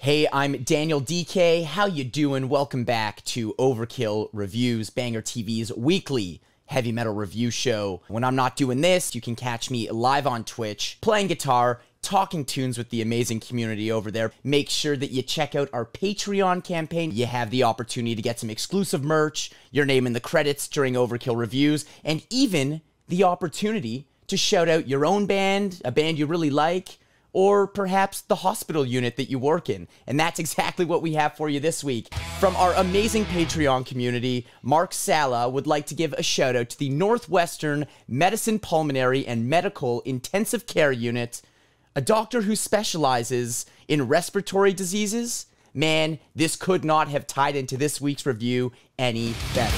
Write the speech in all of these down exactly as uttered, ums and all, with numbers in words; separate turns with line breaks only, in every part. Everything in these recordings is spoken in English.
Hey, I'm Daniel D K. How you doing? Welcome back to Overkill Reviews, Banger T V's weekly heavy metal review show. When I'm not doing this, you can catch me live on Twitch, playing guitar, talking tunes with the amazing community over there. Make sure that you check out our Patreon campaign. You have the opportunity to get some exclusive merch, your name in the credits during Overkill Reviews, and even the opportunity to shout out your own band, a band you really like, or perhaps the hospital unit that you work in. And that's exactly what we have for you this week. From our amazing Patreon community, Mark Sala would like to give a shout out to the Northwestern Medicine Pulmonary and Medical Intensive Care Unit, a doctor who specializes in respiratory diseases. Man, this could not have tied into this week's review any better.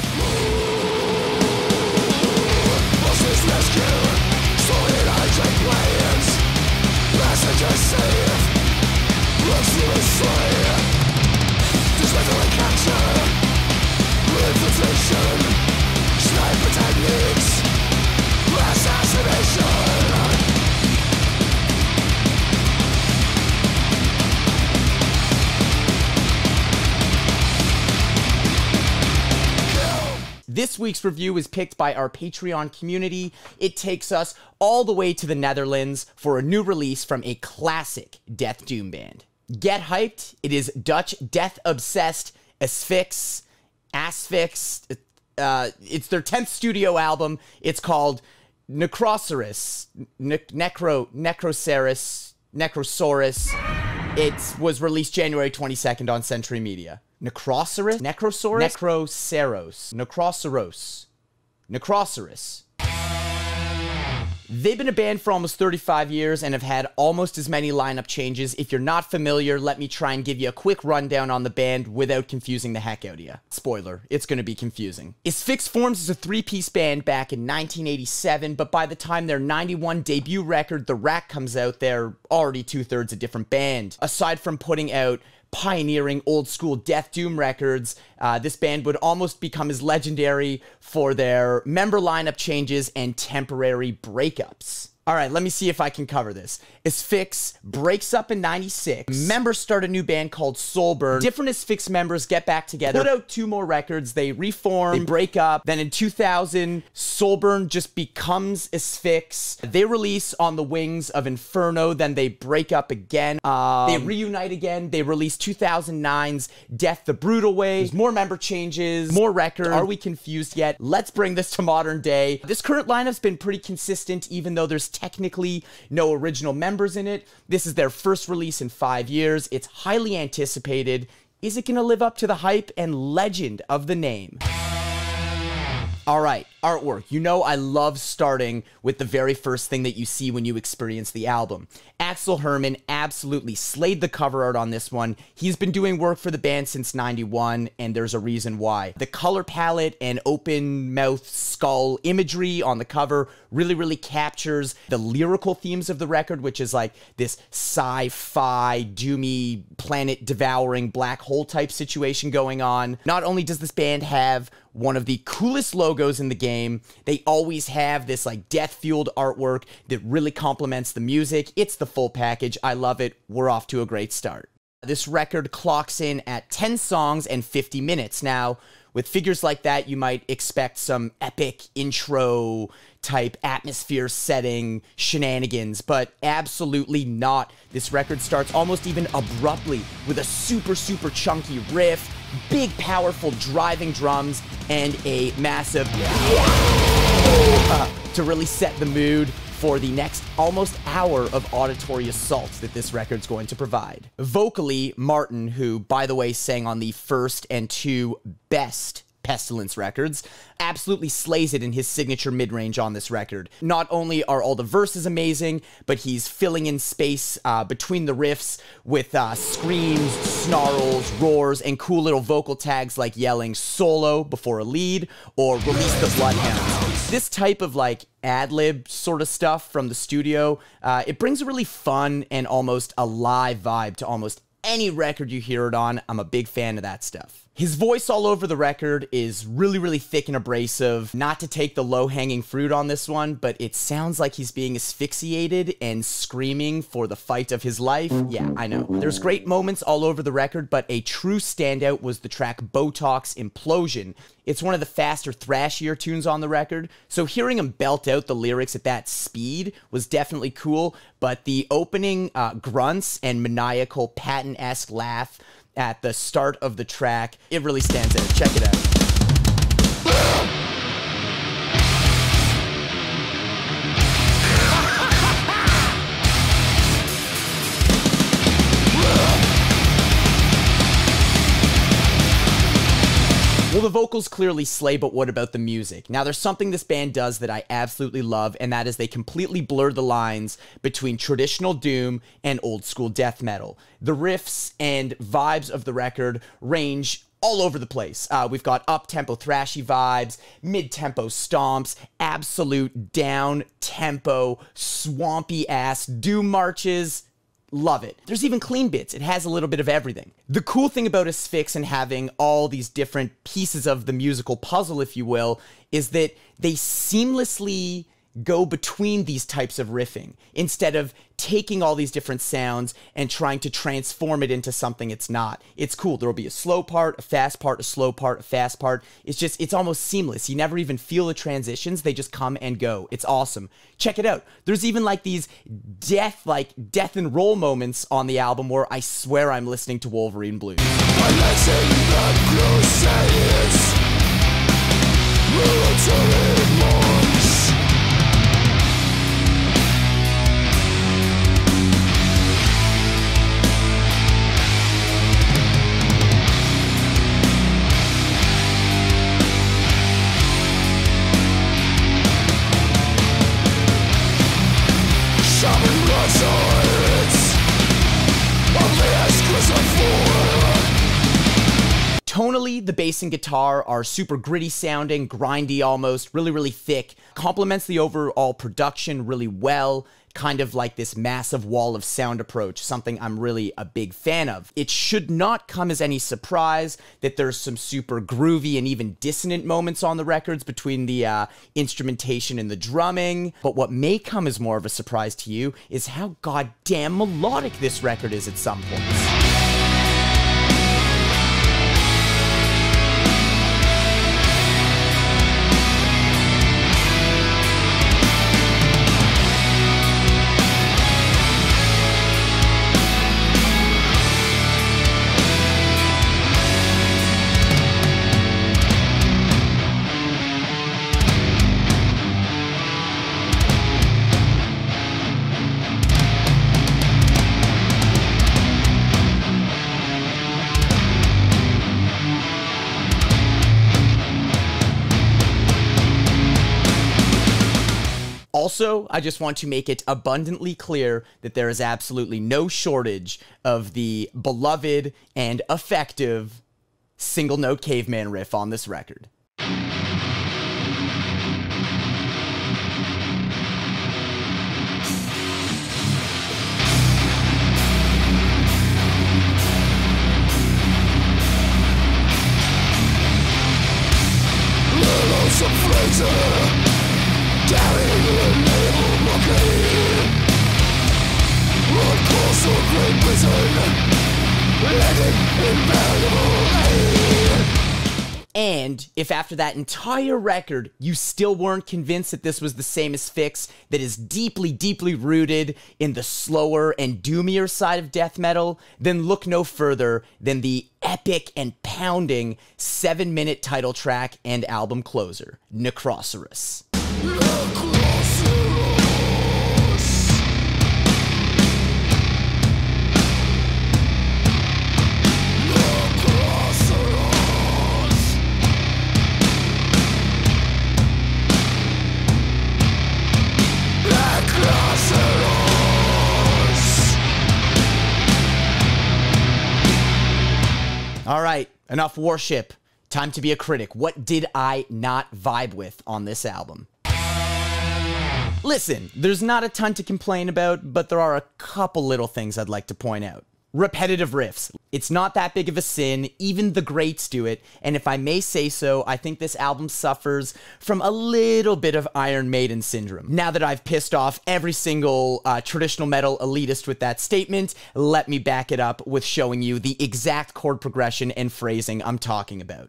Passengers safe, looks you asleep. Dismantling capture, infiltration, sniper techniques, assassination.
This week's review is picked by our Patreon community. It takes us all the way to the Netherlands for a new release from a classic death doom band. Get hyped, it is Dutch death-obsessed Asphyx, Asphyx, uh, it's their tenth studio album. It's called Necrosaurus, ne Necro, Necrosaurus, Necrosaurus. It was released January twenty-second on Century Media. Necrosaurus? Necrosaurus? Necroceros. Necrosaurus. Necrosaurus. They've been a band for almost thirty-five years and have had almost as many lineup changes. If you're not familiar, let me try and give you a quick rundown on the band without confusing the heck out of you. Spoiler, it's going to be confusing. Asphyx forms as a three-piece band back in nineteen eighty-seven, but by the time their ninety-one debut record, The Rack, comes out, they're already two-thirds a different band. Aside from putting out pioneering old-school death doom records, uh, this band would almost become as legendary for their member lineup changes and temporary breakups. All right, let me see if I can cover this. Asphyx breaks up in ninety-six. Members start a new band called Soulburn. Different Asphyx members get back together, put out two more records, they reform, they break up. Then in two thousand, Soulburn just becomes Asphyx. They release On the Wings of Inferno, then they break up again. Um, they reunite again. They release two thousand nine's Death the Brutal Way. There's more member changes, more records. Are we confused yet? Let's bring this to modern day. This current lineup's been pretty consistent, even though there's technically no original members in it. This is their first release in five years. It's highly anticipated. Is it going to live up to the hype and legend of the name? All right, artwork. You know I love starting with the very first thing that you see when you experience the album. Axel Herman absolutely slayed the cover art on this one. He's been doing work for the band since ninety-one, and there's a reason why. The color palette and open mouth skull imagery on the cover really, really captures the lyrical themes of the record, which is like this sci-fi, doomy, planet-devouring black hole type situation going on. Not only does this band have one of the coolest logos in the game, they always have this like death-fueled artwork that really complements the music. It's the full package. I love it. We're off to a great start. This record clocks in at ten songs and fifty minutes. Now, with figures like that, you might expect some epic intro type atmosphere setting shenanigans, but absolutely not. This record starts almost even abruptly with a super, super chunky riff, big, powerful driving drums, and a massive uh, to really set the mood for the next almost hour of auditory assault that this record's going to provide. Vocally, Martin, who, by the way, sang on the first and two best Pestilence records, absolutely slays it in his signature mid-range on this record. Not only are all the verses amazing, but he's filling in space uh, between the riffs with uh, screams, snarls, roars, and cool little vocal tags like yelling solo before a lead or release the bloodhounds. This type of like ad-lib sort of stuff from the studio, uh, it brings a really fun and almost alive vibe to almost any record you hear it on. I'm a big fan of that stuff. His voice all over the record is really, really thick and abrasive. Not to take the low-hanging fruit on this one, but it sounds like he's being asphyxiated and screaming for the fight of his life. Yeah, I know. There's great moments all over the record, but a true standout was the track Botox Implosion. It's one of the faster, thrashier tunes on the record, so hearing him belt out the lyrics at that speed was definitely cool, but the opening uh, grunts and maniacal Patton-esque laugh at the start of the track, it really stands out. Check it out. Well, the vocals clearly slay, but what about the music? Now, there's something this band does that I absolutely love, and that is they completely blur the lines between traditional doom and old school death metal. The riffs and vibes of the record range all over the place. Uh, we've got up-tempo thrashy vibes, mid-tempo stomps, absolute down-tempo, swampy-ass doom marches. Love it. There's even clean bits. It has a little bit of everything. The cool thing about Asphyx and having all these different pieces of the musical puzzle, if you will, is that they seamlessly go between these types of riffing instead of taking all these different sounds and trying to transform it into something it's not. It's cool. There'll be a slow part, a fast part, a slow part, a fast part. It's just, it's almost seamless. You never even feel the transitions. They just come and go. It's awesome. Check it out. There's even like these death, like death and roll moments on the album where I swear I'm listening to Wolverine Blues. Tonally, the bass and guitar are super gritty sounding, grindy almost, really, really thick. Complements the overall production really well, kind of like this massive wall of sound approach, something I'm really a big fan of. It should not come as any surprise that there's some super groovy and even dissonant moments on the records between the uh, instrumentation and the drumming, but what may come as more of a surprise to you is how goddamn melodic this record is at some points. Also, I just want to make it abundantly clear that there is absolutely no shortage of the beloved and effective single note caveman riff on this record. And if after that entire record you still weren't convinced that this was the same Asphyx that is deeply, deeply rooted in the slower and doomier side of death metal, then look no further than the epic and pounding seven-minute title track and album closer, Necrosaurus. All right, enough worship. Time to be a critic. What did I not vibe with on this album? Listen, there's not a ton to complain about, but there are a couple little things I'd like to point out. Repetitive riffs. It's not that big of a sin. Even the greats do it. And if I may say so, I think this album suffers from a little bit of Iron Maiden syndrome. Now that I've pissed off every single uh, traditional metal elitist with that statement, let me back it up with showing you the exact chord progression and phrasing I'm talking about.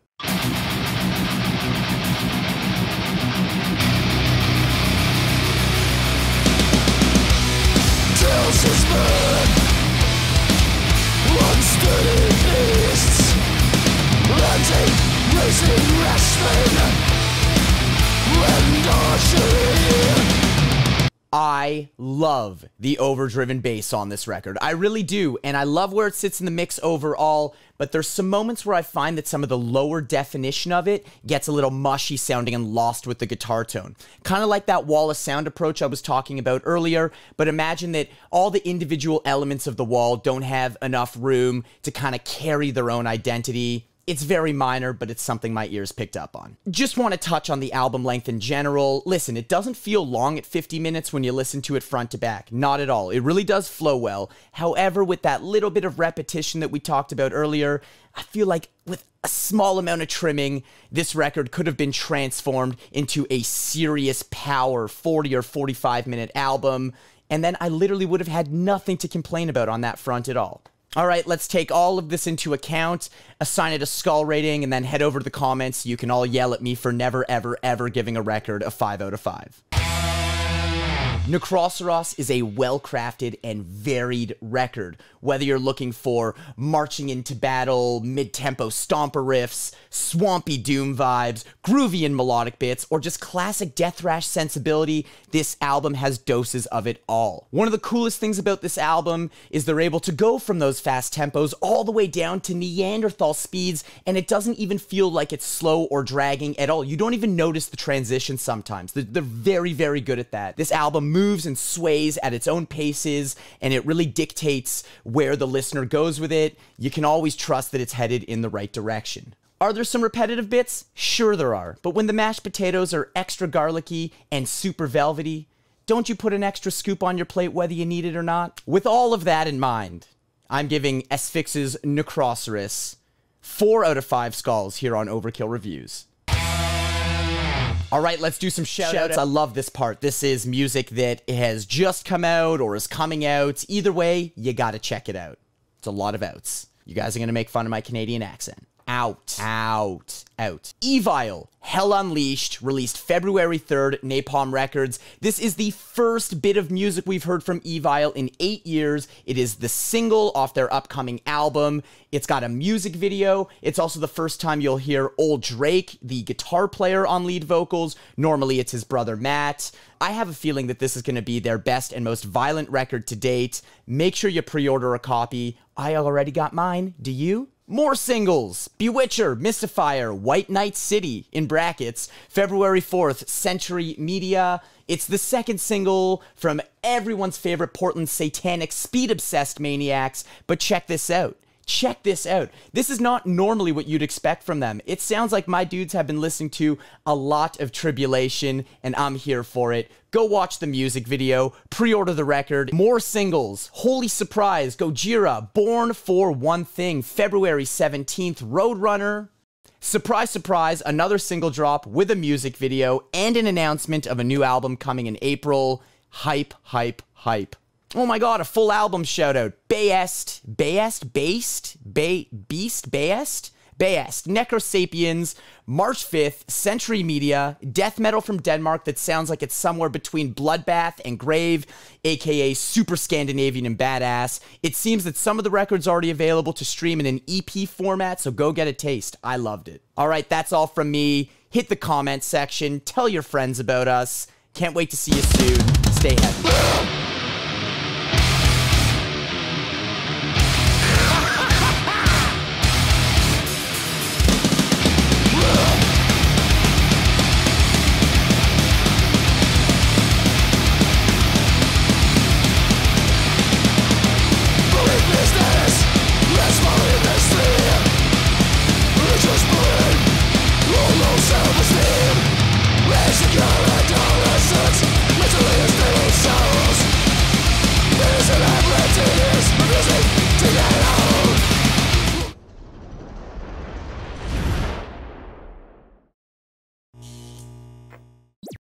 Tells his bird, unsteady beasts, ranting, racing, wrestling, and archery.
I love the overdriven bass on this record. I really do, and I love where it sits in the mix overall, but there's some moments where I find that some of the lower definition of it gets a little mushy sounding and lost with the guitar tone. Kind of like that wall of sound approach I was talking about earlier, but imagine that all the individual elements of the wall don't have enough room to kind of carry their own identity. It's very minor, but it's something my ears picked up on. Just want to touch on the album length in general. Listen, it doesn't feel long at fifty minutes when you listen to it front to back. Not at all. It really does flow well. However, with that little bit of repetition that we talked about earlier, I feel like with a small amount of trimming, this record could have been transformed into a serious power forty or forty-five minute album, and then I literally would have had nothing to complain about on that front at all. All right, let's take all of this into account, assign it a skull rating, and then head over to the comments. You can all yell at me for never, ever, ever giving a record a five out of five. Necroceros is a well-crafted and varied record. Whether you're looking for marching into battle, mid-tempo stomper riffs, swampy doom vibes, groovy and melodic bits, or just classic death thrash sensibility, this album has doses of it all. One of the coolest things about this album is they're able to go from those fast tempos all the way down to Neanderthal speeds, and it doesn't even feel like it's slow or dragging at all. You don't even notice the transition sometimes. They're, they're very, very good at that. This album moves and sways at its own paces, and it really dictates where the listener goes with it. You can always trust that it's headed in the right direction. Are there some repetitive bits? Sure there are, but when the mashed potatoes are extra garlicky and super velvety, don't you put an extra scoop on your plate whether you need it or not? With all of that in mind, I'm giving Asphyx's Necroceros four out of five skulls here on Overkill Reviews. All right, let's do some shout-outs. Shout I love this part. This is music that has just come out or is coming out. Either way, you gotta check it out. It's a lot of outs. You guys are gonna make fun of my Canadian accent. Out. Out. Out. Evile, Hell Unleashed, released February third, Napalm Records. This is the first bit of music we've heard from Evile in eight years. It is the single off their upcoming album. It's got a music video. It's also the first time you'll hear Old Drake, the guitar player, on lead vocals. Normally it's his brother Matt. I have a feeling that this is going to be their best and most violent record to date. Make sure you pre-order a copy. I already got mine. Do you? More singles. Bewitcher, Mystifier, White Knight City, in brackets, February fourth, Century Media. It's the second single from everyone's favorite Portland satanic speed-obsessed maniacs, but check this out. Check this out. This is not normally what you'd expect from them. It sounds like my dudes have been listening to a lot of Tribulation, and I'm here for it. Go watch the music video, pre-order the record. More singles. Holy Surprise, Gojira, Born for One Thing, February seventeenth, Roadrunner. Surprise, surprise, another single drop with a music video and an announcement of a new album coming in April. Hype, hype, hype. Oh my god, a full album shoutout. Bayest, Bayest, Based, Bay, Beast, Bayest? Bayest, Necrosapiens, March fifth, Century Media, death metal from Denmark that sounds like it's somewhere between Bloodbath and Grave, aka super Scandinavian and badass. It seems that some of the records are already available to stream in an E P format, so go get a taste. I loved it. Alright, that's all from me. Hit the comment section, tell your friends about us. Can't wait to see you soon. Stay heavy.